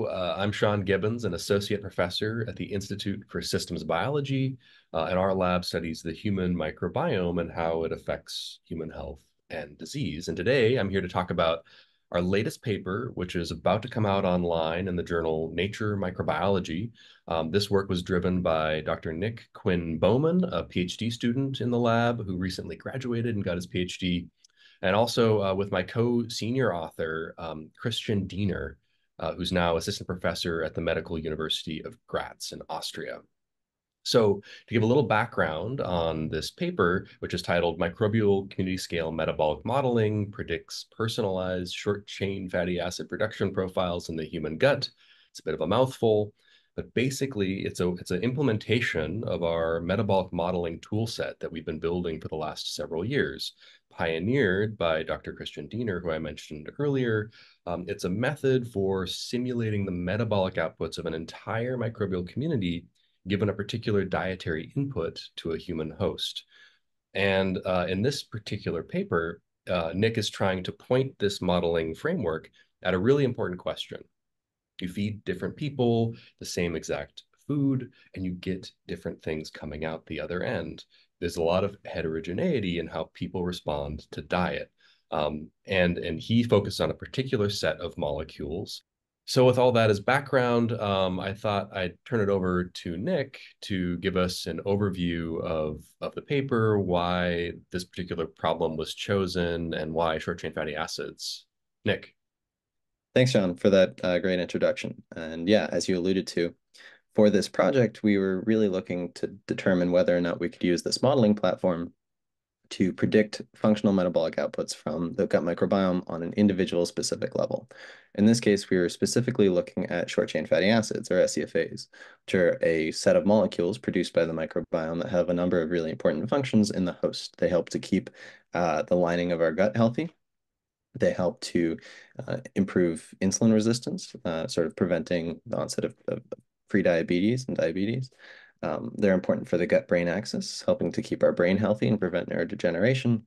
I'm Sean Gibbons, an associate professor at the Institute for Systems Biology, and our lab studies the human microbiome and how it affects human health and disease. And today I'm here to talk about our latest paper, which is about to come out online in the journal Nature Microbiology. This work was driven by Dr. Nick Quinn-Bohmann, a PhD student in the lab who recently graduated and got his PhD, and also with my co-senior author, Christian Diener, who's now assistant professor at the Medical University of Graz in Austria. So to give a little background on this paper, which is titled Microbial Community Scale Metabolic Modeling Predicts Personalized Short-Chain Fatty Acid Production Profiles in the Human Gut. It's a bit of a mouthful, but basically it's an implementation of our metabolic modeling tool set that we've been building for the last several years, pioneered by Dr. Christian Diener, who I mentioned earlier. It's a method for simulating the metabolic outputs of an entire microbial community given a particular dietary input to a human host. And in this particular paper, Nick is trying to point this modeling framework at a really important question. You feed different people the same exact food, and you get different things coming out the other end. There's a lot of heterogeneity in how people respond to diet. And he focused on a particular set of molecules. So with all that as background, I thought I'd turn it over to Nick to give us an overview of the paper, why this particular problem was chosen, and why short-chain fatty acids. Nick. Thanks, John, for that great introduction. And yeah, as you alluded to, for this project, we were really looking to determine whether or not we could use this modeling platform to predict functional metabolic outputs from the gut microbiome on an individual specific level. In this case, we were specifically looking at short-chain fatty acids, or SCFAs, which are a set of molecules produced by the microbiome that have a number of really important functions in the host. They help to keep the lining of our gut healthy. They help to improve insulin resistance, sort of preventing the onset of prediabetes and diabetes. They're important for the gut-brain axis, helping to keep our brain healthy and prevent neurodegeneration.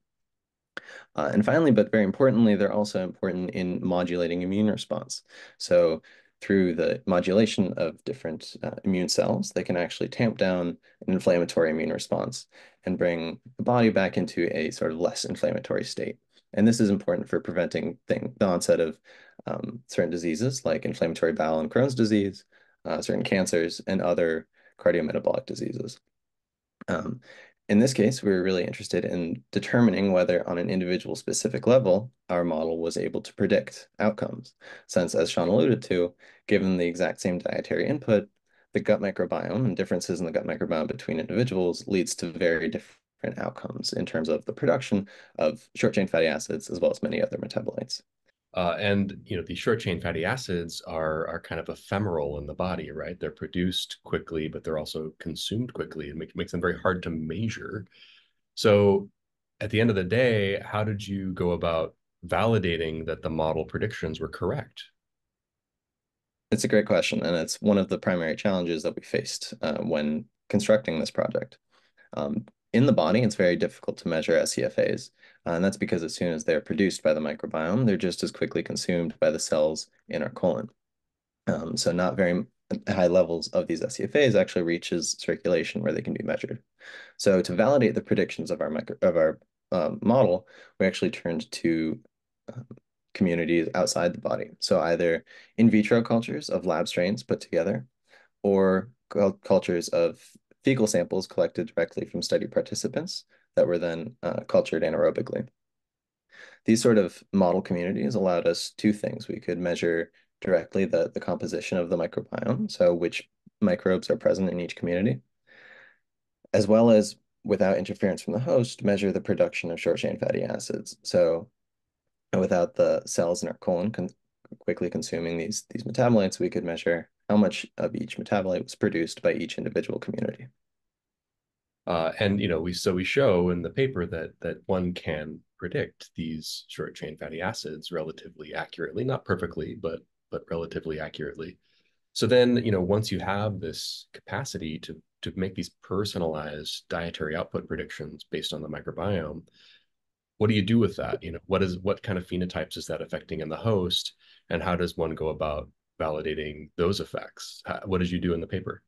And finally, but very importantly, they're also important in modulating immune response. So through the modulation of different immune cells, they can actually tamp down an inflammatory immune response and bring the body back into a sort of less inflammatory state. And this is important for preventing the onset of certain diseases like inflammatory bowel and Crohn's disease, certain cancers, and other cardiometabolic diseases. In this case, we were really interested in determining whether on an individual specific level, our model was able to predict outcomes. Since, as Sean alluded to, given the exact same dietary input, the gut microbiome and differences in the gut microbiome between individuals leads to very different outcomes in terms of the production of short-chain fatty acids as well as many other metabolites. And these short-chain fatty acids are kind of ephemeral in the body, right? They're produced quickly, but they're also consumed quickly. It makes them very hard to measure. So at the end of the day, how did you go about validating that the model predictions were correct? It's a great question, and it's one of the primary challenges that we faced when constructing this project. In the body, it's very difficult to measure SCFAs, and that's because as soon as they're produced by the microbiome, they're just as quickly consumed by the cells in our colon. So not very high levels of these SCFAs actually reaches circulation where they can be measured. So to validate the predictions of our model, we actually turned to communities outside the body. So either in vitro cultures of lab strains put together, or cultures of fecal samples collected directly from study participants that were then cultured anaerobically. These sort of model communities allowed us two things. We could measure directly the composition of the microbiome, so which microbes are present in each community, as well as, without interference from the host, measure the production of short-chain fatty acids. So without the cells in our colon quickly consuming these metabolites, we could measure how much of each metabolite was produced by each individual community. And we show in the paper that one can predict these short chain fatty acids relatively accurately, not perfectly, but relatively accurately. So then, once you have this capacity to make these personalized dietary output predictions based on the microbiome, what do you do with that? What kind of phenotypes is that affecting in the host, and how does one go about validating those effects? What did you do in the paper?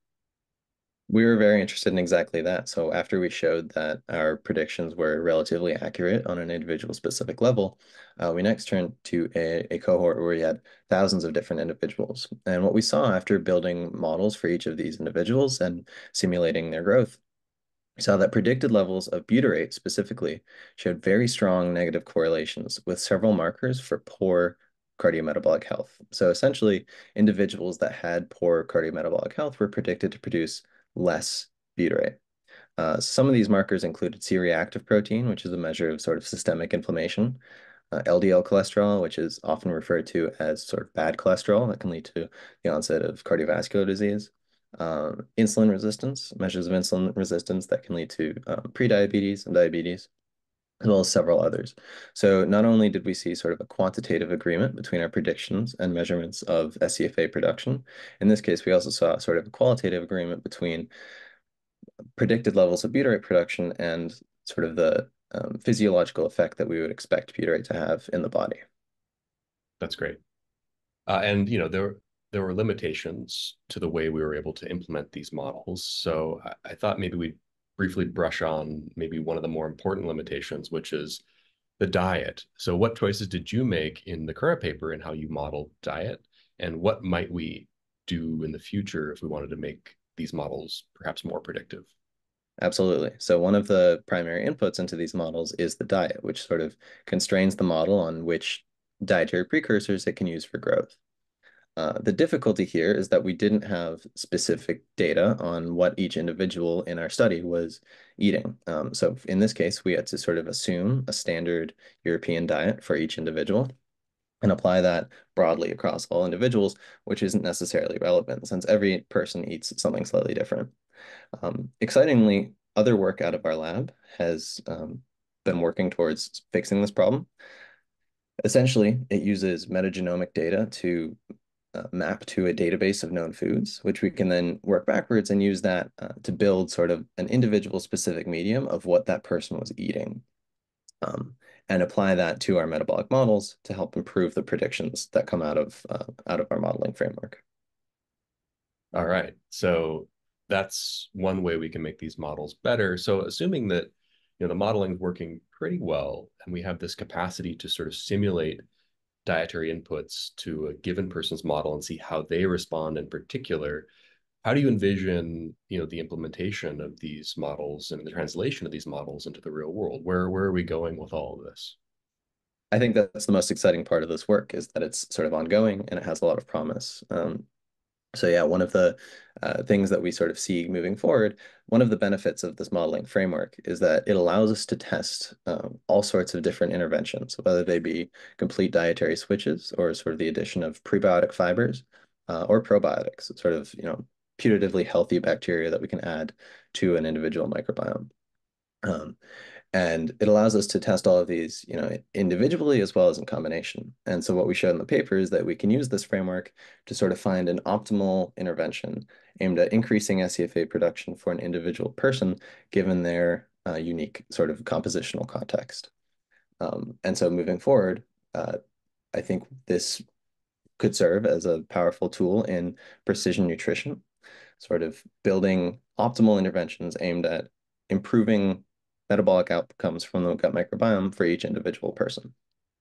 We were very interested in exactly that. So after we showed that our predictions were relatively accurate on an individual specific level, we next turned to a cohort where we had thousands of different individuals. And what we saw after building models for each of these individuals and simulating their growth, we saw that predicted levels of butyrate specifically showed very strong negative correlations with several markers for poor cardiometabolic health. So essentially, individuals that had poor cardiometabolic health were predicted to produce less butyrate. Some of these markers included C-reactive protein, which is a measure of sort of systemic inflammation, LDL cholesterol, which is often referred to as sort of bad cholesterol that can lead to the onset of cardiovascular disease, insulin resistance, measures of insulin resistance that can lead to prediabetes and diabetes, as well as several others. So not only did we see sort of a quantitative agreement between our predictions and measurements of SCFA production, in this case, we also saw sort of a qualitative agreement between predicted levels of butyrate production and sort of the physiological effect that we would expect butyrate to have in the body. That's great. And there were limitations to the way we were able to implement these models. So I thought maybe we'd briefly brush on maybe one of the more important limitations, which is the diet. So what choices did you make in the current paper in how you model diet? And what might we do in the future if we wanted to make these models perhaps more predictive? Absolutely. So one of the primary inputs into these models is the diet, which sort of constrains the model on which dietary precursors it can use for growth. The difficulty here is that we didn't have specific data on what each individual in our study was eating. So in this case, we had to sort of assume a standard European diet for each individual and apply that broadly across all individuals, which isn't necessarily relevant since every person eats something slightly different. Excitingly, other work out of our lab has been working towards fixing this problem. Essentially, it uses metagenomic data to map to a database of known foods, which we can then work backwards and use that to build sort of an individual specific medium of what that person was eating, and apply that to our metabolic models to help improve the predictions that come out of our modeling framework. All right. So that's one way we can make these models better. So assuming that the modeling is working pretty well and we have this capacity to sort of simulate dietary inputs to a given person's model and see how they respond in particular, how do you envision the implementation of these models and the translation of these models into the real world? Where are we going with all of this? I think that's the most exciting part of this work is that it's sort of ongoing and it has a lot of promise. So yeah, one of the things that we sort of see moving forward, one of the benefits of this modeling framework is that it allows us to test all sorts of different interventions, whether they be complete dietary switches or sort of the addition of prebiotic fibers or probiotics, sort of, putatively healthy bacteria that we can add to an individual microbiome. Um, and it allows us to test all of these, individually as well as in combination. And so what we showed in the paper is that we can use this framework to sort of find an optimal intervention aimed at increasing SCFA production for an individual person, given their unique sort of compositional context. And so moving forward, I think this could serve as a powerful tool in precision nutrition, sort of building optimal interventions aimed at improving metabolic outcomes from the gut microbiome for each individual person.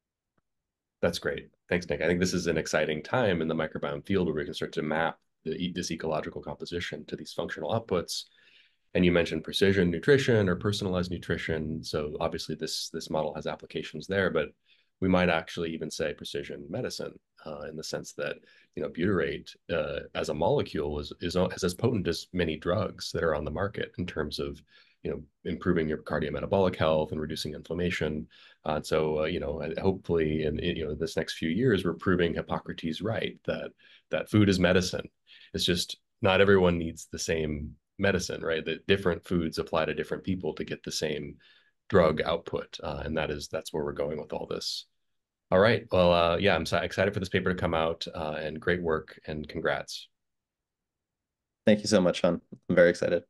That's great. Thanks, Nick. I think this is an exciting time in the microbiome field where we can start to map this ecological composition to these functional outputs. And you mentioned precision nutrition or personalized nutrition. So obviously this model has applications there, but we might actually even say precision medicine in the sense that butyrate as a molecule is as potent as many drugs that are on the market in terms of improving your cardiometabolic health and reducing inflammation. So hopefully in this next few years we're proving Hippocrates right that food is medicine. It's just not everyone needs the same medicine, right? That different foods apply to different people to get the same drug output, and that's where we're going with all this. All right. Well, yeah, I'm so excited for this paper to come out, and great work and congrats. Thank you so much, Sean. I'm very excited.